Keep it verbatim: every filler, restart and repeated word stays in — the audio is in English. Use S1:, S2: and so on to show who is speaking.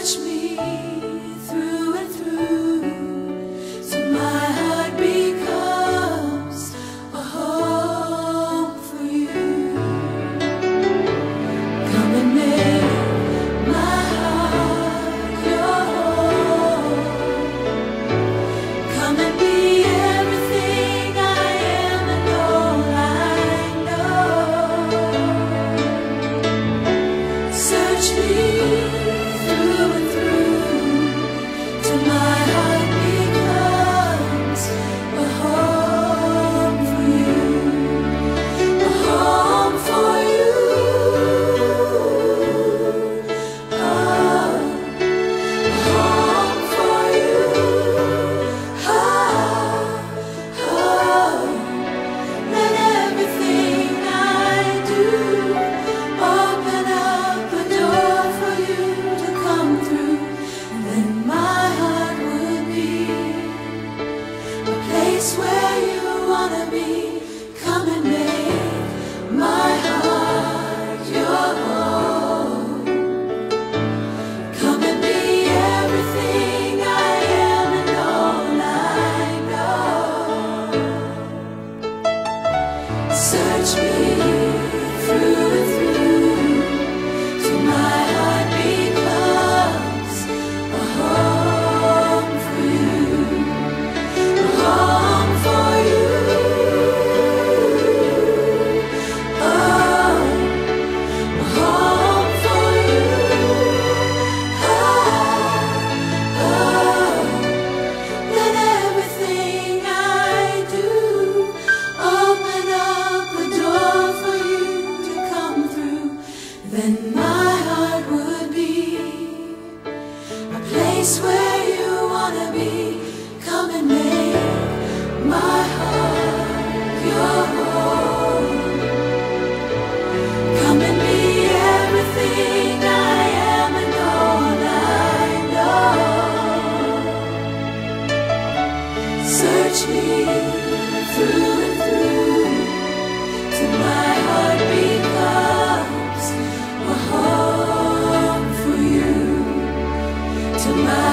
S1: Search me through and through, so my heart becomes a home for you. Come and make my heart your home. Come and be everything I am and all I know. Search me through and through, till my heart becomes a home for you, a home for you. Oh, a home for you. Oh, oh, let everything I do open up a door for you to come through, and then my heart would be a place where you wanna be. Come and make my heart your home. Come and be everything I am and all I know. Search me through and through, till my heart becomes a home for you, a home for you. Oh, a home for you. Oh, oh, let everything I do open up a door for you to come through. Then my heart would be a place where you wanna be. Come and make my heart your home. Come and be everything I am and all I know. Search me through and through, till my heart becomes a home for you, till my